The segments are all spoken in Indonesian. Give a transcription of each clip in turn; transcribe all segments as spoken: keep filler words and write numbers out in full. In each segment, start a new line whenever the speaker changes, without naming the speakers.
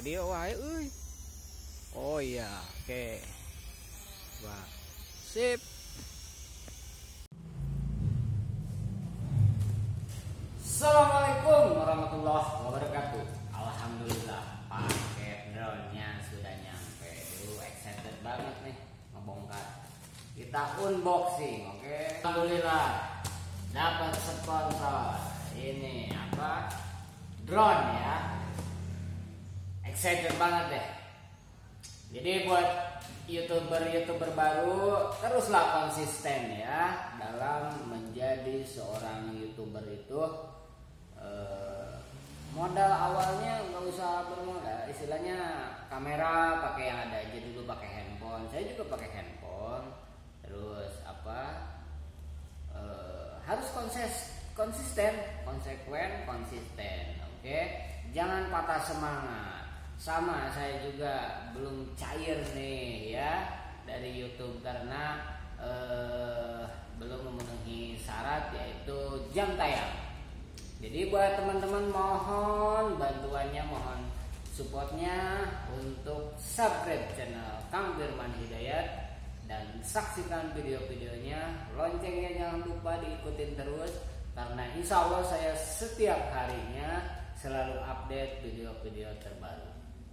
Tadi wae euy. Oh iya, oke. Wah. Sip. Assalamualaikum warahmatullahi wabarakatuh. Alhamdulillah pakai drone-nya sudah nyampe. Dulu excited banget nih ngebongkar. Kita unboxing, oke. Alhamdulillah dapat sponsor. Ini apa? Drone ya. Excited banget deh. Jadi buat youtuber-youtuber baru, teruslah konsisten ya dalam menjadi seorang youtuber itu. Eh, modal awalnya nggak usah bermodal, istilahnya kamera pakai yang ada aja dulu, pakai handphone. Saya juga pakai handphone. Terus apa? Eh, harus konses, konsisten, konsekuen, konsisten. Oke, jangan patah semangat. Sama saya juga belum cair nih ya dari YouTube karena eh, belum memenuhi syarat yaitu jam tayang. Jadi buat teman-teman mohon bantuannya, mohon supportnya untuk subscribe channel Kang Firman Hidayat dan saksikan video-videonya. Loncengnya jangan lupa diikutin terus karena insya Allah saya setiap harinya selalu update video-video terbaru.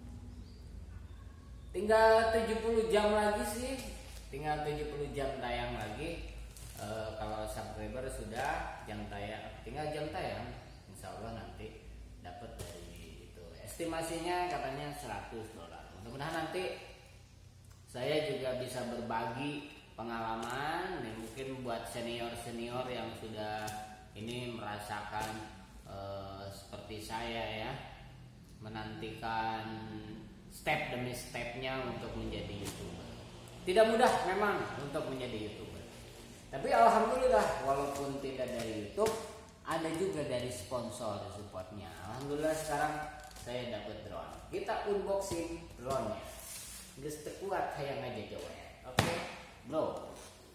Tinggal tujuh puluh jam lagi sih, tinggal tujuh puluh jam tayang lagi. E, kalau subscriber sudah jam tayang, tinggal jam tayang, insya Allah nanti dapat dari itu. Estimasinya katanya seratus dolar. Mudah-mudahan nanti saya juga bisa berbagi pengalaman. Nih, mungkin buat senior-senior yang sudah ini merasakan e, seperti saya ya, menantikan step demi stepnya untuk menjadi YouTuber. Tidak mudah memang untuk menjadi YouTuber. Tapi alhamdulillah walaupun tidak dari YouTube, ada juga dari sponsor supportnya. Alhamdulillah sekarang saya dapat drone. Kita unboxing drone-nya. Geus teu kuat hayang ngajojoet. Oke, bro.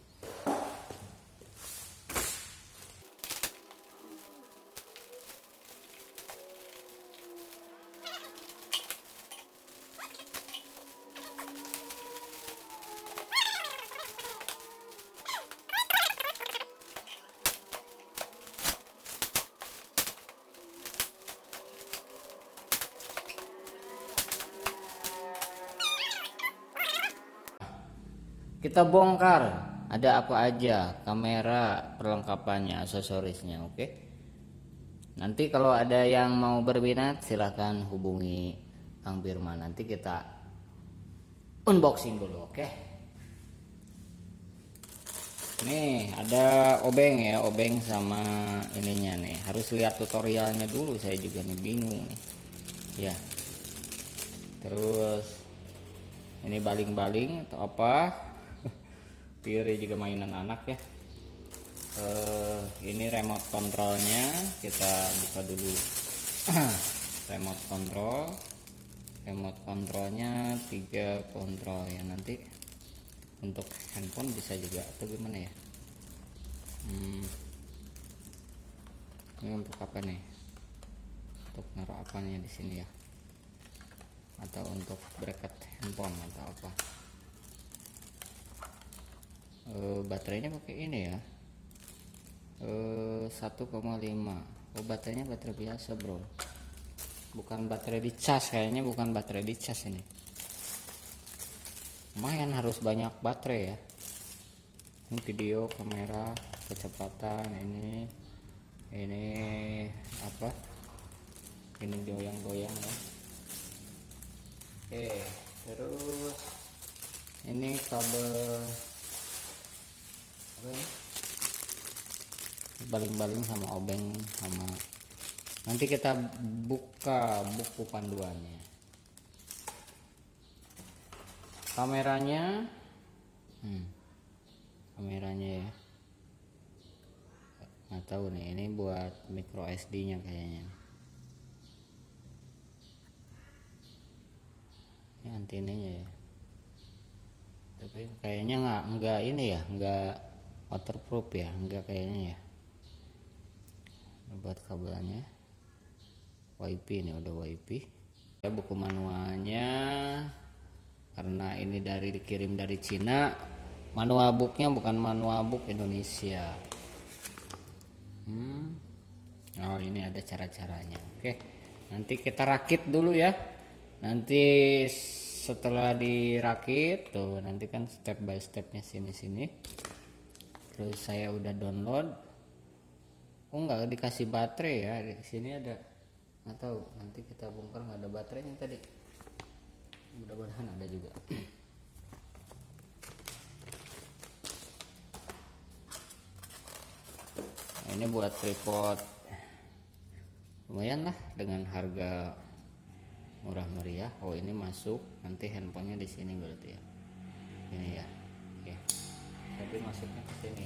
Kita bongkar ada apa aja, kamera, perlengkapannya, aksesorisnya, oke. Nanti kalau ada yang mau berminat silahkan hubungi Kang Firman. Nanti kita unboxing dulu, oke. Nih ada obeng ya, obeng sama ininya nih. Harus lihat tutorialnya dulu, saya juga nih bingung nih. Ya. Terus ini baling-baling atau apa? Piri juga mainan anak ya. Uh, ini remote kontrolnya, kita buka dulu. Remote control, remote kontrolnya tiga kontrol ya. Nanti untuk handphone bisa juga atau gimana ya? Hmm. Ini untuk apa nih? Untuk naruh apanya di sini ya? Atau untuk bracket handphone atau apa? E, baterainya pakai ini ya, e, satu koma lima. Oh, baterainya baterai biasa bro, bukan baterai dicas. Kayaknya bukan baterai dicas ini. Lumayan harus banyak baterai ya. Ini video, kamera, kecepatan, ini ini apa, ini goyang-goyang ya. Oke, terus ini kabel baling-baling sama obeng sama. Nanti kita buka buku panduannya. Kameranya, hmm, kameranya ya. Nggak tahu nih, ini buat micro S D-nya kayaknya. Ini antenanya ya. Tapi kayaknya nggak nggak ini ya, nggak waterproof ya, enggak kayaknya ya. Buat kabelnya wifi, ini udah wifi. Ya, buku manualnya karena ini dari dikirim dari Cina, manual booknya bukan manual book Indonesia. hmm. Oh, ini ada cara-caranya. Oke, nanti kita rakit dulu ya. Nanti setelah dirakit tuh, nanti kan step by stepnya sini-sini. Terus saya udah download. Oh, nggak dikasih baterai ya, di sini ada, nggak tahu, nanti kita bongkar nggak ada baterainya tadi, mudah-mudahan ada juga. Nah, ini buat tripod lumayan lah dengan harga murah meriah. Oh, ini masuk nanti handphonenya di sini berarti ya, ini ya. Oke, tapi masuknya ke sini.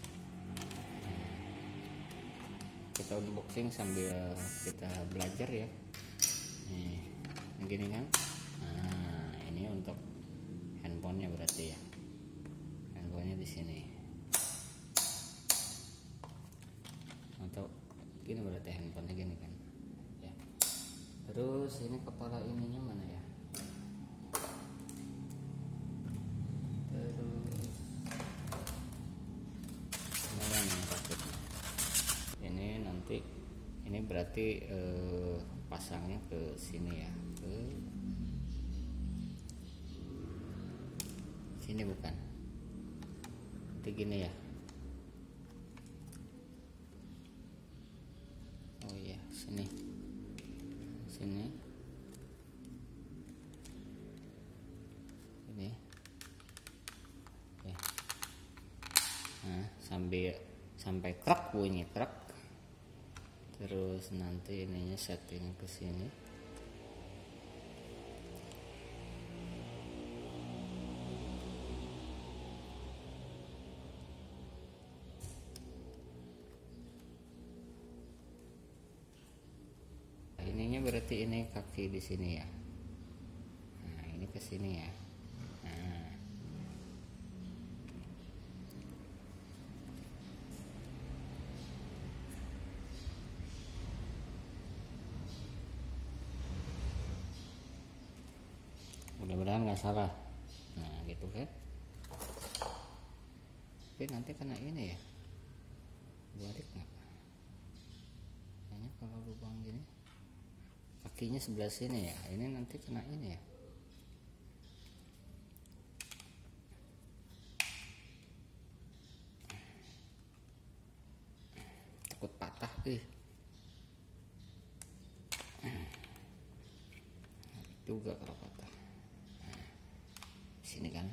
Kita unboxing sambil kita belajar ya. Nih, begini kan. Nah, ini untuk handphonenya berarti ya. Handphonenya di sini. Atau gini berarti handphonenya gini kan. Ya. Terus ini kepala ininya mana ya? Terus mana yang paketnya? Ini nanti ini berarti eh, pasangnya ke sini ya, ke sini bukan, nanti gini ya. Oh iya, sini sini ini ya. Nah, sambil sampai krek bunyi krek. Terus nanti ininya setting ke sini. Ininya berarti ini kaki di sini ya. Nah, ini ke sini ya. Nah. Mudah-mudahan nggak salah. Nah, gitu kan. Tapi nanti kena ini ya. Balik nggak? Kayaknya kalau lubang gini, kakinya sebelah sini ya. Ini nanti kena ini ya. Takut patah ih. Juga kalau patah. Nah, sini kan.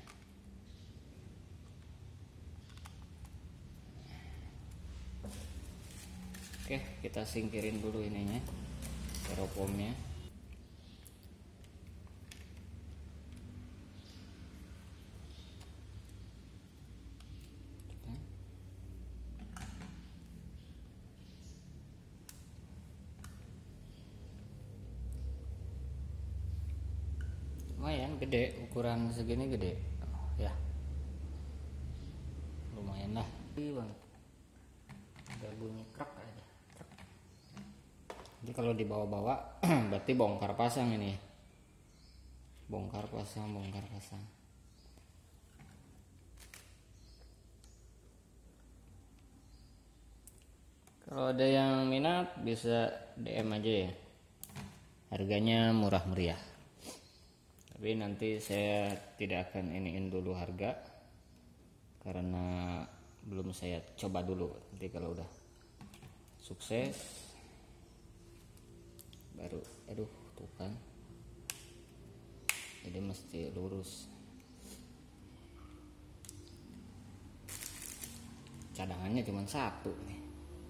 Oke, kita singkirin dulu ininya, styrofoamnya. Lumayan gede, ukuran segini gede ya, lumayan lah. Bang, ada bunyi krek aja. Jadi kalau dibawa-bawa berarti bongkar pasang ini, bongkar pasang bongkar pasang. Kalau ada yang minat bisa D M aja ya, harganya murah meriah. Tapi nanti saya tidak akan iniin dulu harga karena belum saya coba dulu. Nanti kalau udah sukses baru, aduh tuh kan, jadi mesti lurus. Cadangannya cuma satu nih.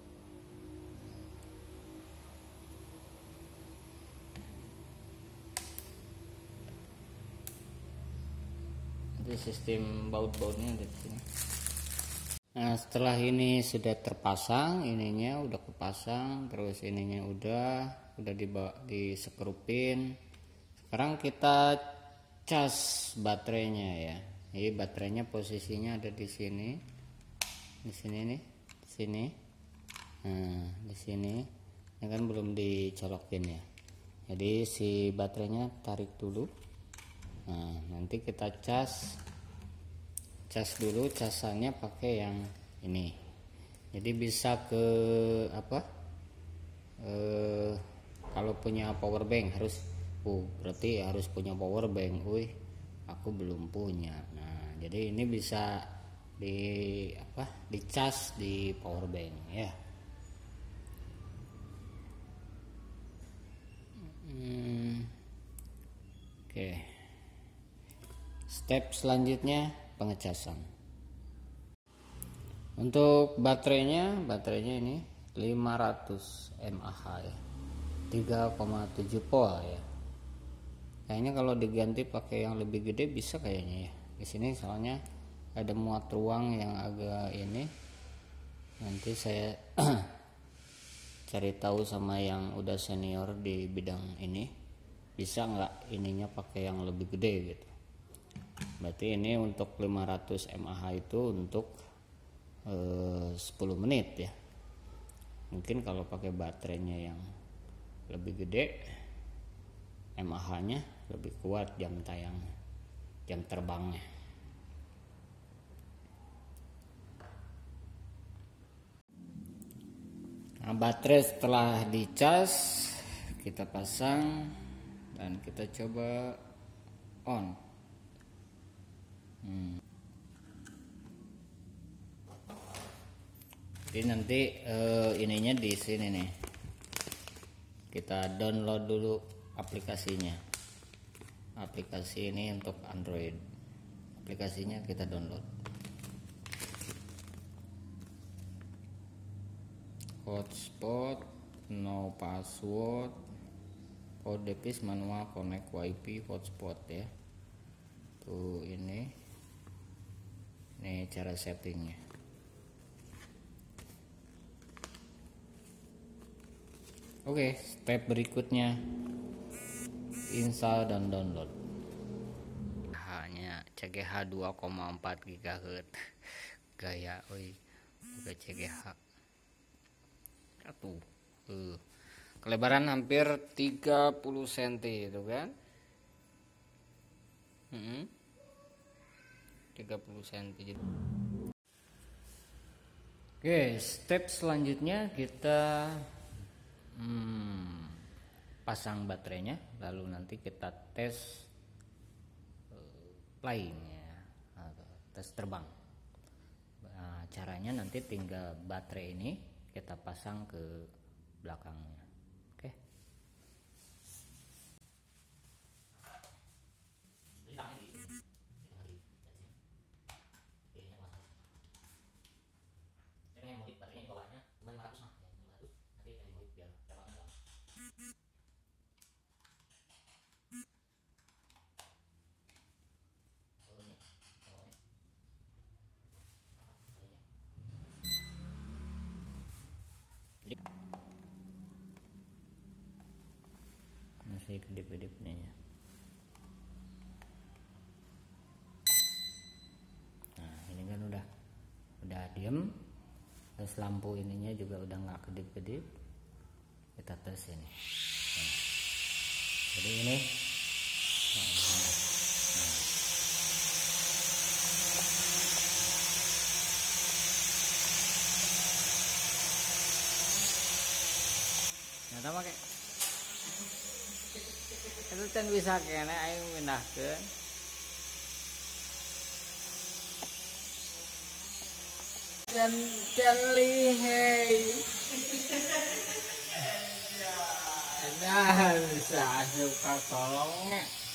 Sistem baut-bautnya ada di sini. Nah, setelah ini sudah terpasang, ininya udah kepasang, terus ininya udah udah dibawa disekrupin. Sekarang kita cas baterainya ya. Jadi baterainya posisinya ada di sini, di sini nih, di sini. Nah, di sini. Ini kan belum dicolokin ya. Jadi si baterainya tarik dulu. Nah, nanti kita cas cas dulu, casannya pakai yang ini. Jadi bisa ke apa? Eh, kalau punya power bank harus, uh, berarti harus punya power bank. Wih, aku belum punya. Nah, jadi ini bisa di apa? Dicas di power bank ya. Hmm, Oke. Step selanjutnya pengecasan. Untuk baterainya, baterainya ini lima ratus mAh ya. tiga koma tujuh volt ya. Kayaknya kalau diganti pakai yang lebih gede bisa kayaknya ya. Di sini soalnya ada muat ruang yang agak ini. Nanti saya cari tahu sama yang udah senior di bidang ini, bisa nggak ininya pakai yang lebih gede gitu. Berarti ini untuk lima ratus mAh itu untuk eh, sepuluh menit ya. Mungkin kalau pakai baterainya yang lebih gede, mAh-nya lebih kuat jam tayang, jam terbangnya. Nah, baterai setelah dicas kita pasang dan kita coba on. Hmm. Jadi nanti eh, ininya di sini nih. Kita download dulu aplikasinya. Aplikasi ini untuk Android. Aplikasinya kita download. Hotspot, no password, kode pis manual connect wifi hotspot ya. Tuh ini, ini cara settingnya. Oke, step berikutnya install dan download. Hanya C G H dua koma empat gigahertz gaya, oi, bukan C G H. Satu, uh. Kelebaran hampir tiga puluh sentimeter itu kan, hmm. tiga puluh sentimeter. Oke, step selanjutnya kita hmm, pasang baterainya, lalu nanti kita tes uh, flyingnya, tes terbang. Nah, caranya nanti tinggal baterai ini kita pasang ke belakangnya. Oke. Masih kedip-kedipnya ya. Nah, ini kan udah udah diem, terus lampu ininya juga udah nggak kedip-kedip. Kita tes ini. Nah, jadi ini nah, nah. Nyata pakai itu kan bisa kene ayo pindahkeun. Dan dan lihai. Nah, bisa suka tolongnya.